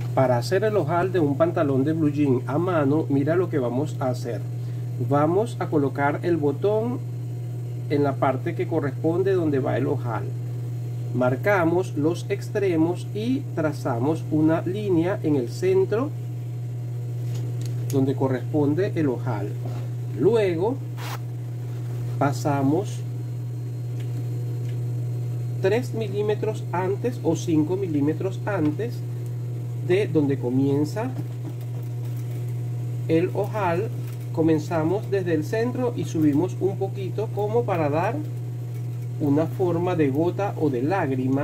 Para hacer el ojal de un pantalón de blue jean a mano, mira lo que vamos a hacer. Vamos a colocar el botón en la parte que corresponde donde va el ojal. Marcamos los extremos y trazamos una línea en el centro donde corresponde el ojal. Luego pasamos 3 milímetros antes o 5 milímetros antes de donde comienza el ojal. Comenzamos desde el centro y subimos un poquito como para dar una forma de gota o de lágrima,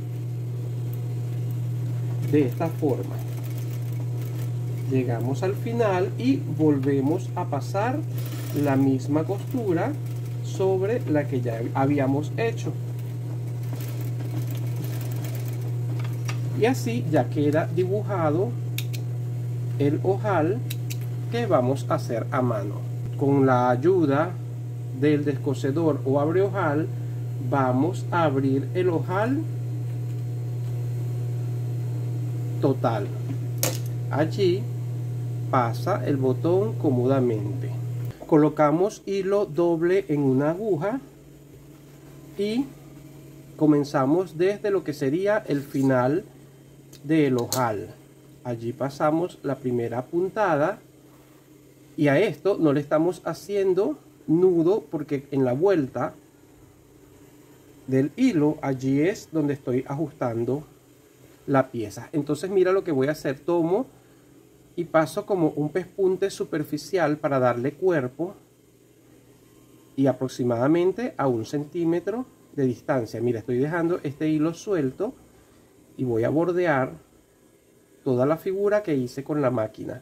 de esta forma. Llegamos al final y volvemos a pasar la misma costura sobre la que ya habíamos hecho, y así ya queda dibujado el ojal que vamos a hacer a mano. Con la ayuda del descosedor o abre ojal vamos a abrir el ojal total. Allí pasa el botón cómodamente. Colocamos hilo doble en una aguja y comenzamos desde lo que sería el final del ojal. Allí pasamos la primera puntada y a esto no le estamos haciendo nudo porque en la vuelta del hilo allí es donde estoy ajustando la pieza. Entonces mira lo que voy a hacer. Tomo y paso como un pespunte superficial para darle cuerpo y aproximadamente a 1 centímetro de distancia. Mira, estoy dejando este hilo suelto y voy a bordear toda la figura que hice con la máquina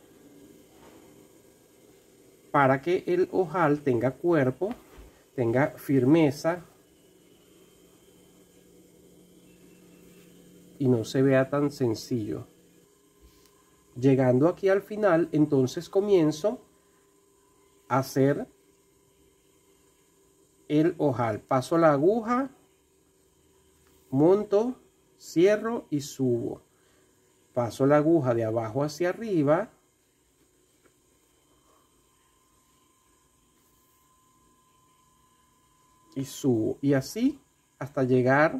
para que el ojal tenga cuerpo, tenga firmeza y no se vea tan sencillo. Llegando aquí al final, entonces comienzo a hacer el ojal. Paso la aguja, monto, cierro y subo. Paso la aguja de abajo hacia arriba y subo, y así hasta llegar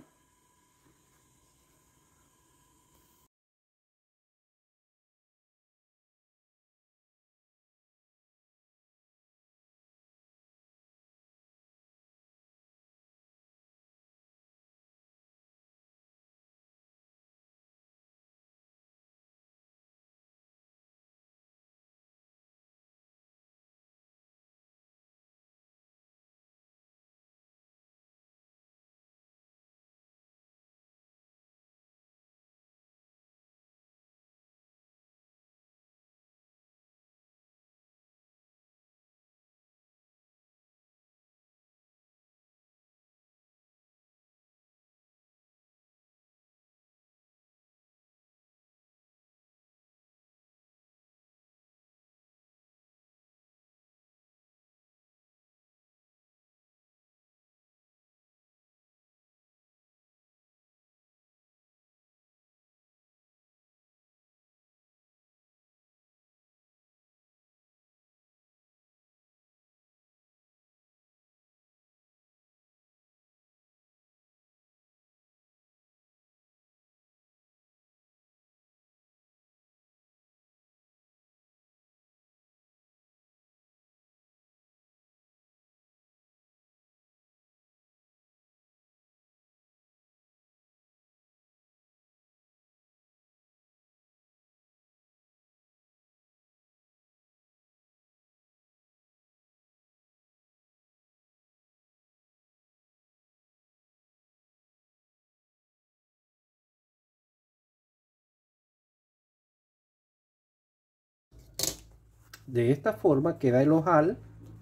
de esta forma. Queda el ojal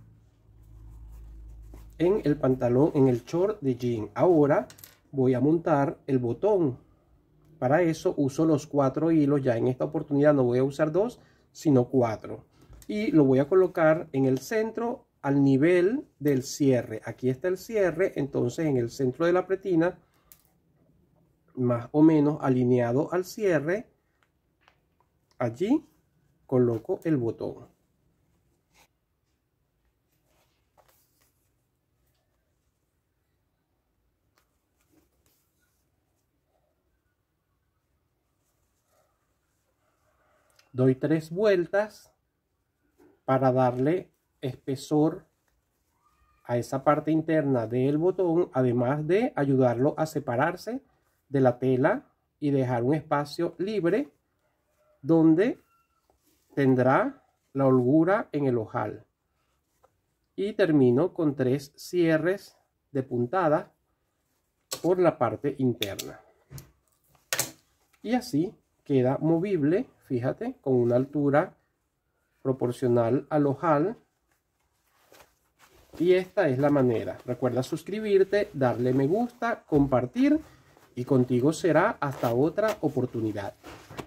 en el pantalón, en el short de jean. Ahora voy a montar el botón. Para eso uso los 4 hilos. Ya en esta oportunidad no voy a usar 2 sino 4, y lo voy a colocar en el centro al nivel del cierre. Aquí está el cierre, entonces en el centro de la pretina, más o menos alineado al cierre, Allí coloco el botón. Doy 3 vueltas para darle espesor a esa parte interna del botón, además de ayudarlo a separarse de la tela y dejar un espacio libre donde tendrá la holgura en el ojal. Y termino con 3 cierres de puntada por la parte interna. Y así queda movible, fíjate, con una altura proporcional al ojal. Y esta es la manera. Recuerda suscribirte, darle me gusta, compartir y contigo será hasta otra oportunidad.